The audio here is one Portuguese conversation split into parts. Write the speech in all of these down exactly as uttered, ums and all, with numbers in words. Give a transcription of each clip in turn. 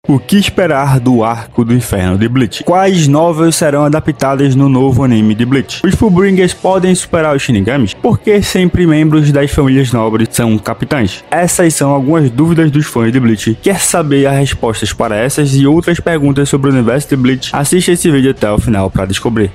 O que esperar do Arco do Inferno de Bleach? Quais novels serão adaptadas no novo anime de Bleach? Os Fullbringers podem superar os Shinigamis? Por que sempre membros das famílias nobres são capitães? Essas são algumas dúvidas dos fãs de Bleach. Quer saber as respostas para essas e outras perguntas sobre o universo de Bleach? Assista esse vídeo até o final para descobrir.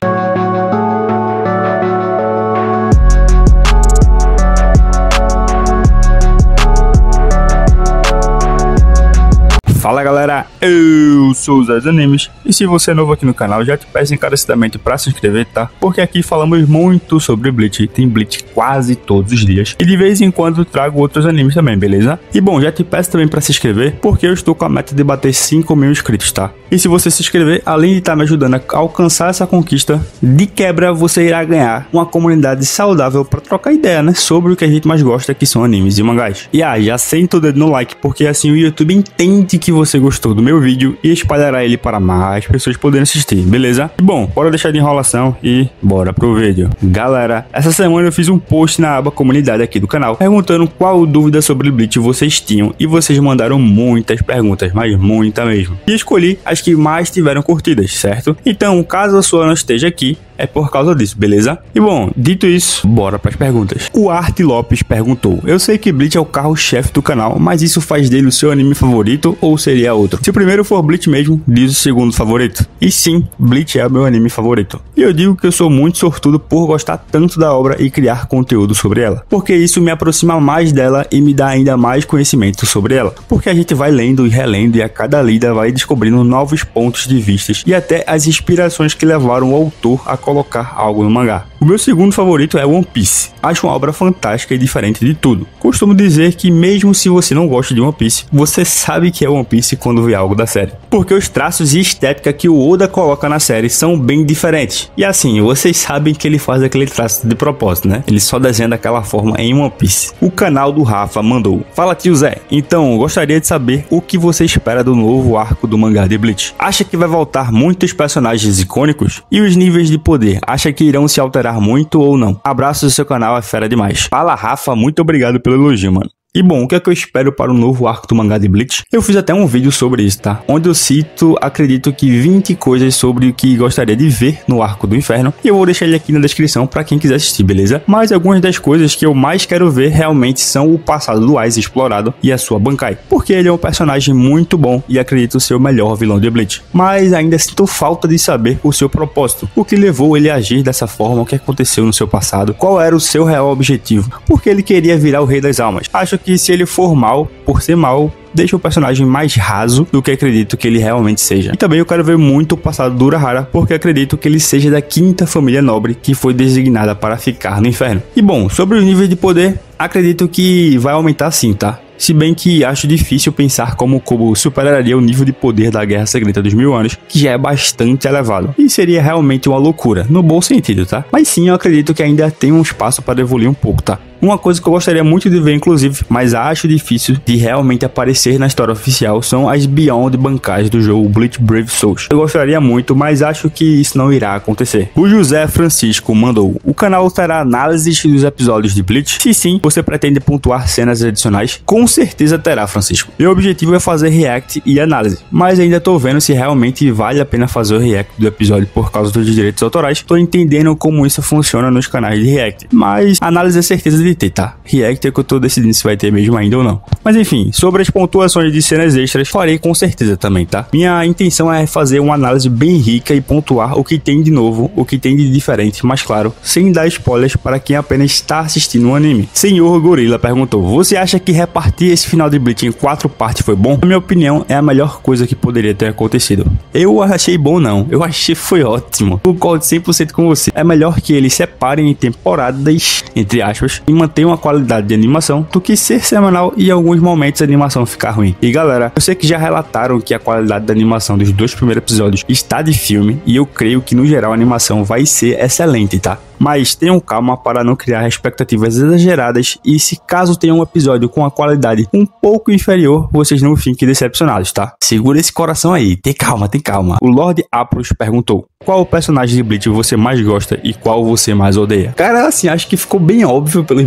Fala galera, eu sou o Zé dos Animes e se você é novo aqui no canal já te peço encarecidamente para se inscrever, tá? Porque aqui falamos muito sobre Bleach, tem Bleach quase todos os dias e de vez em quando trago outros animes também, beleza? E bom, já te peço também para se inscrever porque eu estou com a meta de bater cinco mil inscritos, tá? E se você se inscrever, além de estar me ajudando a alcançar essa conquista, de quebra você irá ganhar uma comunidade saudável para trocar ideia, né? Sobre o que a gente mais gosta, que são animes e mangás. E ah, já senta o dedo no like porque assim o YouTube entende que você gostou do meu vídeo e espalhará ele para mais pessoas poderem assistir, beleza? E bom, bora deixar de enrolação e bora pro vídeo. Galera, essa semana eu fiz um post na aba comunidade aqui do canal perguntando qual dúvida sobre Bleach vocês tinham e vocês mandaram muitas perguntas, mas muita mesmo. E escolhi as que mais tiveram curtidas, certo? Então, caso a sua não esteja aqui, é por causa disso, beleza? E bom, dito isso, bora para as perguntas. O Art Lopes perguntou: eu sei que Bleach é o carro-chefe do canal, mas isso faz dele o seu anime favorito ou seria outro? Se o primeiro for Bleach mesmo, diz o segundo favorito. E sim, Bleach é o meu anime favorito. E eu digo que eu sou muito sortudo por gostar tanto da obra e criar conteúdo sobre ela, porque isso me aproxima mais dela e me dá ainda mais conhecimento sobre ela, porque a gente vai lendo e relendo e a cada lida vai descobrindo novos pontos de vista e até as inspirações que levaram o autor a colocar algo no mangá. O meu segundo favorito é One Piece. Acho uma obra fantástica e diferente de tudo. Costumo dizer que mesmo se você não gosta de One Piece, você sabe que é One Piece quando vê algo da série. Porque os traços e estética que o Oda coloca na série são bem diferentes. E assim, vocês sabem que ele faz aquele traço de propósito, né? Ele só desenha daquela forma em One Piece. O canal do Rafa mandou: fala tio Zé, então gostaria de saber o que você espera do novo arco do mangá de Bleach. Acha que vai voltar muitos personagens icônicos? E os níveis de poder, acha que irão se alterar muito ou não? Abraços do seu canal, é fera demais. Fala Rafa, muito obrigado pelo elogio, mano. E bom, o que é que eu espero para o novo arco do mangá de Bleach? Eu fiz até um vídeo sobre isso, tá? Onde eu cito, acredito que vinte coisas sobre o que gostaria de ver no Arco do Inferno. E eu vou deixar ele aqui na descrição para quem quiser assistir, beleza? Mas algumas das coisas que eu mais quero ver realmente são o passado do Aiz explorado e a sua Bankai. Porque ele é um personagem muito bom e acredito ser o melhor vilão de Bleach. Mas ainda sinto falta de saber o seu propósito. O que levou ele a agir dessa forma, o que aconteceu no seu passado, qual era o seu real objetivo. Porque ele queria virar o Rei das Almas. Acho que se ele for mal, por ser mal, deixa o personagem mais raso do que acredito que ele realmente seja. E também eu quero ver muito o passado do Urahara, porque acredito que ele seja da quinta família nobre que foi designada para ficar no inferno. E bom, sobre os níveis de poder, acredito que vai aumentar sim, tá? Se bem que acho difícil pensar como o Kobo superaria o nível de poder da Guerra Secreta dos Mil Anos, que já é bastante elevado. E seria realmente uma loucura, no bom sentido, tá? Mas sim, eu acredito que ainda tem um espaço para evoluir um pouco, tá? Uma coisa que eu gostaria muito de ver, inclusive, mas acho difícil de realmente aparecer na história oficial, são as Beyond Bancais do jogo Bleach Brave Souls. Eu gostaria muito, mas acho que isso não irá acontecer. O José Francisco mandou: o canal terá análises dos episódios de Bleach? Se sim, você pretende pontuar cenas adicionais? Com certeza terá, Francisco. Meu objetivo é fazer react e análise, mas ainda tô vendo se realmente vale a pena fazer o react do episódio por causa dos direitos autorais. Tô entendendo como isso funciona nos canais de react, mas análise é certeza de ter, tá? React é que eu tô decidindo se vai ter mesmo ainda ou não. Mas enfim, sobre as pontuações de cenas extras, farei com certeza também, tá? Minha intenção é fazer uma análise bem rica e pontuar o que tem de novo, o que tem de diferente, mas claro, sem dar spoilers para quem apenas está assistindo o anime. Senhor Gorila perguntou: você acha que repartir esse final de Bleach em quatro partes foi bom? Na minha opinião, é a melhor coisa que poderia ter acontecido. Eu achei bom não, eu achei foi ótimo. Concordo cem por cento com você. É melhor que eles separem em temporadas, entre aspas, e mantenham uma qualidade de animação do que ser semanal e em alguns momentos a animação ficar ruim. E galera, eu sei que já relataram que a qualidade da animação dos dois primeiros episódios está de filme e eu creio que no geral a animação vai ser excelente, tá? Mas tenham calma para não criar expectativas exageradas e se caso tenha um episódio com a qualidade um pouco inferior, vocês não fiquem decepcionados, tá? Segura esse coração aí, tem calma, tem calma. O Lord Apros perguntou: qual personagem de Bleach você mais gosta e qual você mais odeia? Cara, assim, acho que ficou bem óbvio pelos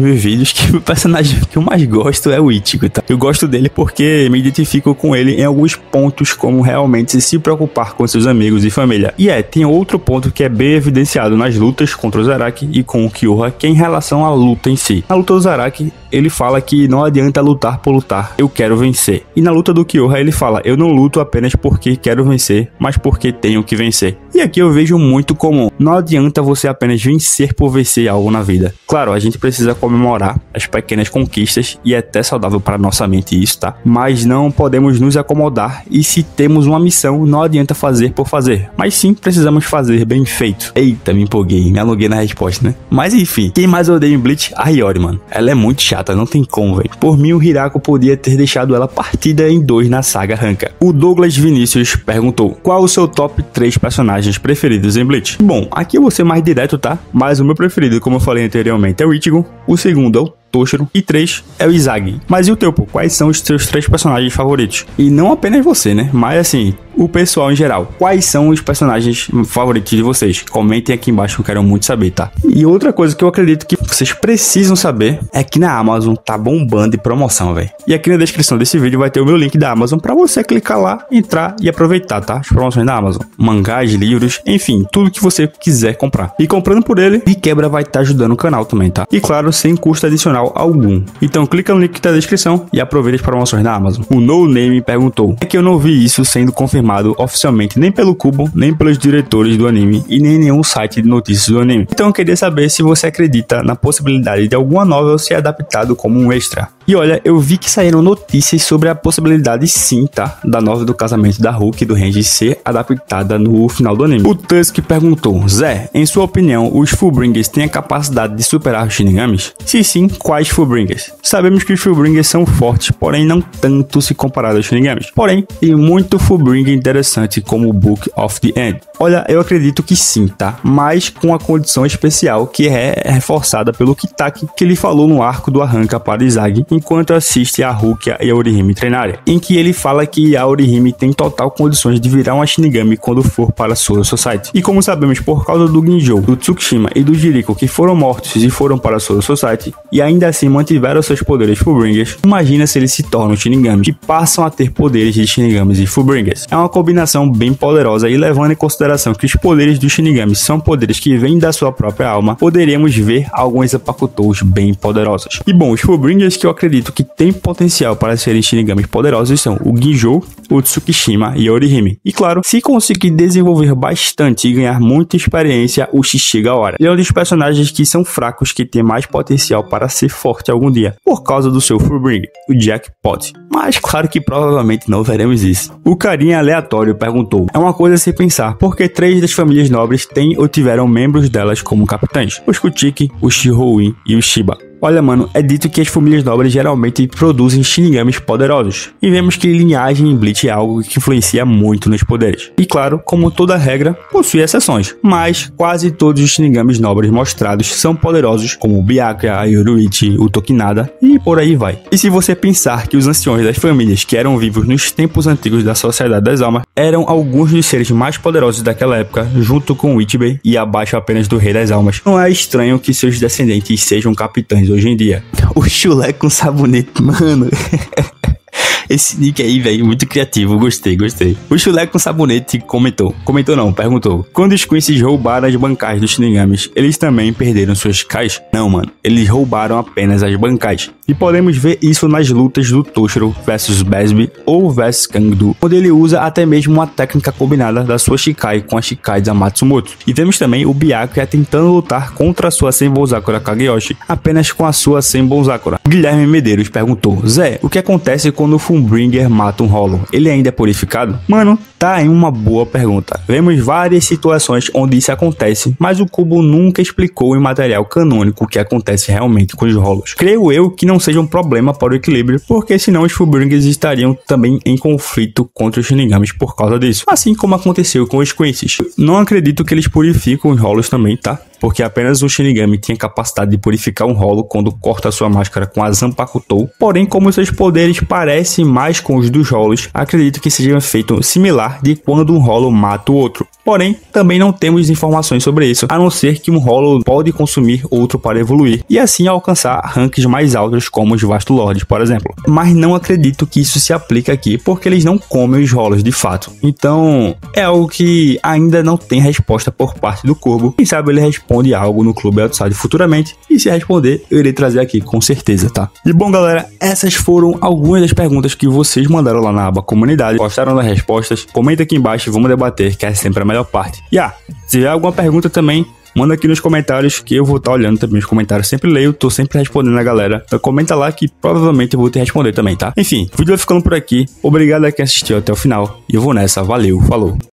meus vídeos que o personagem que eu mais gosto é o Ichigo, tá? Eu gosto dele porque me identifico com ele em alguns pontos, como realmente se preocupar com seus amigos e família. E é, tem outro ponto que é bem evidenciado nas lutas contra o Zaraki e com o Kyoha, que é em relação à luta em si. Na luta do Zaraki, ele fala que não adianta lutar por lutar, eu quero vencer. E na luta do Kyoha ele fala, eu não luto apenas porque quero vencer, mas porque tenho que vencer. E aqui eu vejo muito comum, não adianta você apenas vencer por vencer algo na vida. Claro, a gente precisa comemorar as pequenas conquistas e é até saudável para nossa mente isso, tá? Mas não podemos nos acomodar e se temos uma missão, não adianta fazer por fazer. Mas sim, precisamos fazer bem feito. Eita, me empolguei, me aluguei na resposta, né? Mas enfim, quem mais odeia em Bleach? A Hiyori, mano. Ela é muito chata, não tem como, velho. Por mim, o Hirako podia ter deixado ela partida em dois na saga Ranka. O Douglas Vinícius perguntou, qual o seu top três personagens preferidos em Bleach? Bom, aqui eu vou ser mais direto, tá? Mas o meu preferido, como eu falei anteriormente, é o Ichigo. O segundo é o Toshiro. E três é o Izagi. Mas e o teu, pô? Quais são os seus três personagens favoritos? E não apenas você, né? Mas assim, o pessoal em geral. Quais são os personagens favoritos de vocês? Comentem aqui embaixo que eu quero muito saber, tá? E outra coisa que eu acredito que vocês precisam saber é que na Amazon tá bombando de promoção, velho. E aqui na descrição desse vídeo vai ter o meu link da Amazon pra você clicar lá, entrar e aproveitar, tá? As promoções da Amazon. Mangás, livros, enfim, tudo que você quiser comprar. E comprando por ele, de quebra vai estar ajudando o canal também, tá? E claro, sem custo adicional algum. Então clica no link que tá na descrição e aproveita as promoções da Amazon. O No Name perguntou, é que eu não vi isso sendo confirmado oficialmente nem pelo Kubo, nem pelos diretores do anime e nem nenhum site de notícias do anime. Então eu queria saber se você acredita na possibilidade de alguma novel ser adaptado como um extra. E olha, eu vi que saíram notícias sobre a possibilidade sim, tá? Da novel do casamento da Hulk e do Renji ser adaptada no final do anime. O Tusk perguntou, Zé, em sua opinião, os Fullbringers têm a capacidade de superar os Shinigamis? Se sim, quais Fullbringers? Sabemos que os Fullbringers são fortes, porém não tanto se comparado aos Shinigamis. Porém, tem muito Fullbringer interessante como o Book of the End. Olha, eu acredito que sim, tá? Mas com a condição especial que é reforçada pelo Kitaki, que ele falou no arco do Arranca para Izagi, enquanto assiste a Rukia e a Orihime treinarem, em que ele fala que a Orihime tem total condições de virar uma Shinigami quando for para a Soul Society. E como sabemos, por causa do Ginjo, do Tsukishima e do Jiriko que foram mortos e foram para a Soul Society, e ainda assim mantiveram seus poderes Fullbringers, imagina se eles se tornam Shinigamis, que passam a ter poderes de Shinigamis e Fullbringers. É uma combinação bem poderosa e levando em consideração que os poderes dos Shinigamis são poderes que vêm da sua própria alma, poderíamos ver alguns Apakutous bem poderosos. E bom, os Fullbringers que eu acredito que tem potencial para serem Shinigamis poderosos são o Ginjo, o Tsukishima e a Orihime. E claro, se conseguir desenvolver bastante e ganhar muita experiência, o Shishigaora. Ele é um dos personagens que são fracos que tem mais potencial para ser forte algum dia, por causa do seu Fullbringer, o Jackpot. Mas claro que provavelmente não veremos isso. O carinha aleatório perguntou, é uma coisa a se pensar, porque três das famílias nobres têm ou tiveram membros delas como capitães, o Skutiki, o Shihoin e o Shiba. Olha, mano, é dito que as famílias nobres geralmente produzem Shinigamis poderosos, e vemos que linhagem em Bleach é algo que influencia muito nos poderes. E claro, como toda regra, possui exceções, mas quase todos os Shinigamis nobres mostrados são poderosos, como o Byakuya, a Yoruichi, o Tokinada, e por aí vai. E se você pensar que os anciões das famílias que eram vivos nos tempos antigos da Sociedade das Almas eram alguns dos seres mais poderosos daquela época, junto com o Ichibe e abaixo apenas do Rei das Almas, não é estranho que seus descendentes sejam capitães hoje em dia. O chulé com sabonete, mano. Esse nick aí, velho, muito criativo, gostei, gostei. O Chulé com sabonete comentou, comentou não, perguntou, quando os Quincy's roubaram as bancais dos Shinigamis, eles também perderam suas Shikais? Não, mano, eles roubaram apenas as bancais. E podemos ver isso nas lutas do Toshiro versus Besby ou versus Kangdu, onde ele usa até mesmo uma técnica combinada da sua Shikai com a Shikai da Matsumoto. E vemos também o Byakuya tentando lutar contra a sua Senbonzakura Kageyoshi, apenas com a sua Senbonzakura. Guilherme Medeiros perguntou, Zé, o que acontece quando o Fullbringer mata um Hollow? Ele ainda é purificado? Mano, tá aí uma boa pergunta. Vemos várias situações onde isso acontece, mas o Kubo nunca explicou em material canônico o que acontece realmente com os Hollows. Creio eu que não seja um problema para o equilíbrio, porque senão os Fullbringers estariam também em conflito contra os Shinigamis por causa disso, assim como aconteceu com os Quincy's. Não acredito que eles purificam os Hollows também, tá? porque apenas o Shinigami tinha capacidade de purificar um Hollow quando corta sua máscara com a Zanpakutou. Porém, como seus poderes parecem mais com os dos Hollows, acredito que seja um efeito similar de quando um Hollow mata o outro. Porém, também não temos informações sobre isso, a não ser que um Hollow pode consumir outro para evoluir, e assim alcançar ranks mais altos como os Vasto Lords, por exemplo. Mas não acredito que isso se aplique aqui, porque eles não comem os Hollows de fato. Então, é algo que ainda não tem resposta por parte do Corvo. Quem sabe ele responde algo no Clube Outside futuramente, e se responder, eu irei trazer aqui com certeza, tá? E bom, galera, essas foram algumas das perguntas que vocês mandaram lá na aba comunidade. Gostaram das respostas? Comenta aqui embaixo e vamos debater, que é sempre a melhor parte. E ah, se tiver alguma pergunta também, manda aqui nos comentários que eu vou estar olhando também os comentários. Sempre leio, tô sempre respondendo a galera. Então comenta lá que provavelmente eu vou te responder também, tá? Enfim, o vídeo vai ficando por aqui. Obrigado a quem assistiu até o final. E eu vou nessa. Valeu, falou.